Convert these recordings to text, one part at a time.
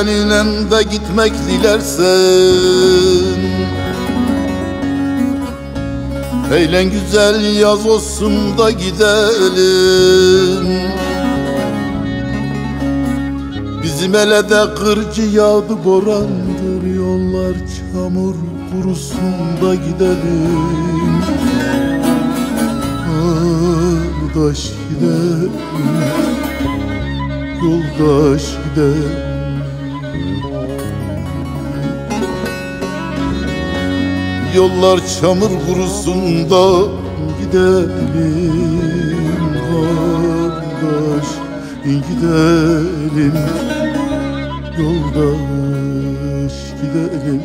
seninle de gitmek dilersen, eğlen güzel yaz olsun da gidelim. Bizim ele de kırcı yağdı borandır, yollar çamur kurusun da gidelim. Yoldaş gidelim, yoldaş gidelim. Yollar çamur kurusun da gidelim, kardeş gidelim, yoldaş gidelim.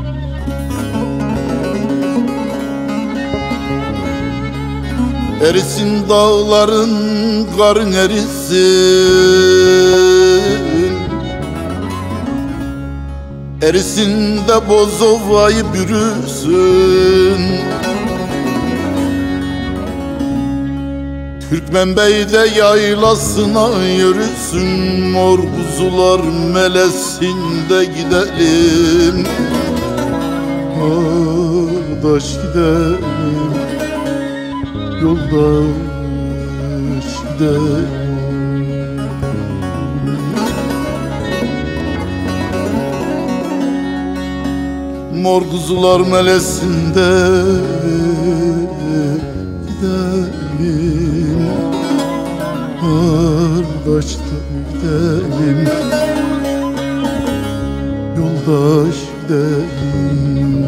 Erisin dağların, karın erisin, erisin de Bozova'yı bürüsün. Türkmenbey'de yaylasına yürüsün, mor kuzular melesinde gidelim. Kardeş gidelim, yoldaş gidelim. Mor kuzular melesinde gidelim, kardeş gidelim, yoldaş gidelim.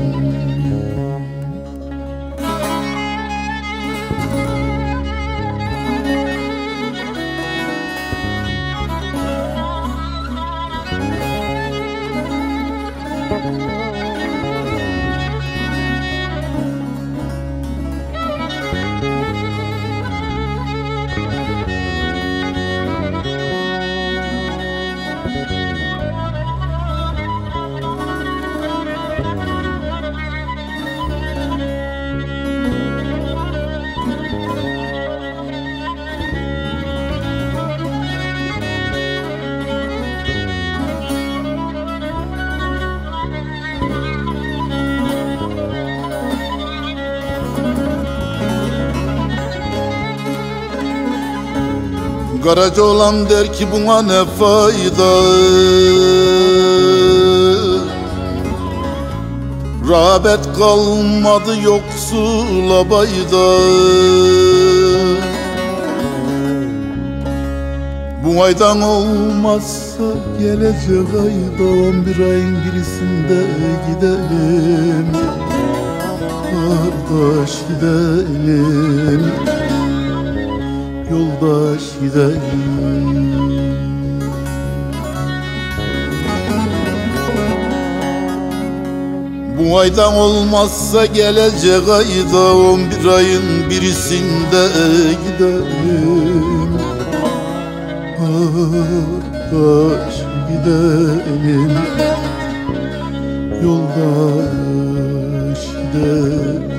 Karaca olan der ki buna ne fayda, rağbet kalmadı yoksula bayda. Bu aydan olmazsa gelecek ayda, 11 ayın birisinde gidelim, kardeş gidelim, yoldaş gidelim. Bu aydan olmazsa gelecek ayda, 11 ayın birisinde gidelim, kardeş gidelim, yoldaş gidelim.